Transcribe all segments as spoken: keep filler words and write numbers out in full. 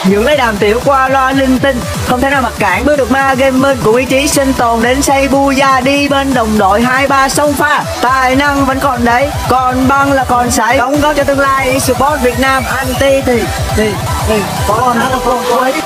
Những lấy đàm tiểu qua loa linh tinh, không thể nào mặc cản bước được ma gamer của ý chí sinh tồn đến Shibuya đi bên đồng đội hai ba sông pha. Tài năng vẫn còn đấy, còn băng là còn sải, đóng góp cho tương lai eSports Việt Nam. Anti thì thì thì còn nó còn cô ấy.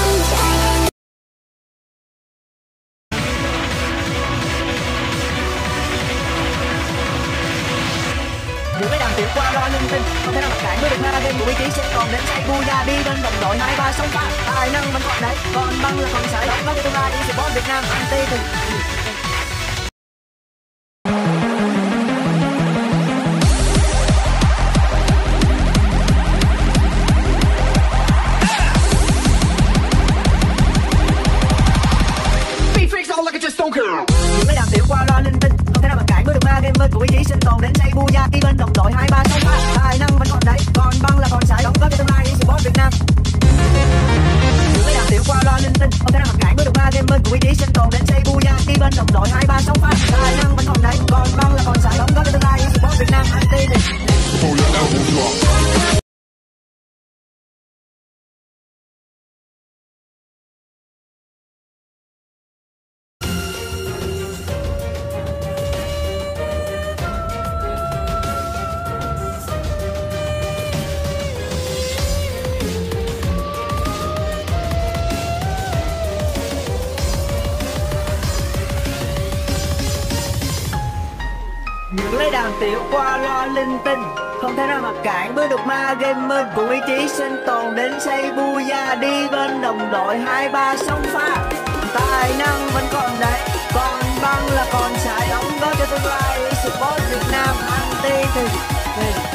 Những cái đàm tiểu qua loa linh tinh, không thể nào mặc cản bước được ma game của ý chí sinh tồn đến Shibuya đi bên đồng đội hai ba sông pha. Tài năng vẫn còn đấy, còn băng là còn sải, đóng góp cho tương lai eSports Việt Nam. Anti thì những lấy đàm tiểu qua loa linh tinh, không thể nào mặc cản bước được ma gamer của ý chí sinh tồn đến Shibuya đi bên đồng đội hai ba sông pha. Tài năng vẫn còn đấy, còn băng là còn sải, đóng góp cho tương lai eSports Việt Nam. Những lấy đàm tiểu qua loa linh tinh, không thể nào mặc cản bước được ma gamer của ý chí sinh tồn đến Shibuya đi bên đồng đội hai ba sông pha. Tài năng vẫn còn đấy, còn băng là còn sải, đóng góp cho tương lai eSports Việt Nam. Anti thì những lấy đàm tiểu qua loa linh tinh, không thể nào mặc cản bước được ma gamer của ý chí sinh tồn đến Shibuya đi bên đồng đội hai ba sông pha. Tài năng vẫn còn đấy, còn băng là còn sải, đóng góp cho tương lai eSports Việt Nam. Anti thì, thì